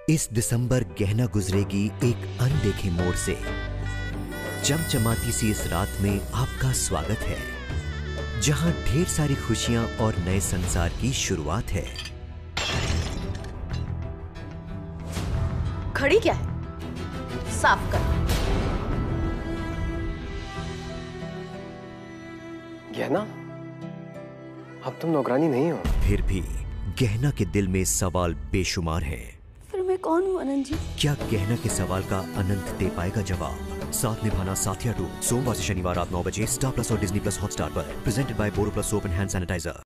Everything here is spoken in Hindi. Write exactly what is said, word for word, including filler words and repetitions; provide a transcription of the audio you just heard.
इस दिसंबर गहना गुजरेगी एक अनदेखे मोड़ से। चमचमाती सी इस रात में आपका स्वागत है, जहां ढेर सारी खुशियां और नए संसार की शुरुआत है। खड़ी क्या है? साफ कर। गहना, अब तुम नौकरानी नहीं हो। फिर भी गहना के दिल में सवाल बेशुमार है। फिर मैं कौन हूँ अनंत जी? क्या गहना के सवाल का अनंत दे पाएगा जवाब? साथ निभाना साथिया टू सोमवार से शनिवार रात नौ बजे स्टार प्लस और डिज्नी प्लस हॉटस्टार पर। Presented by Boro plus soap and hand sanitiser.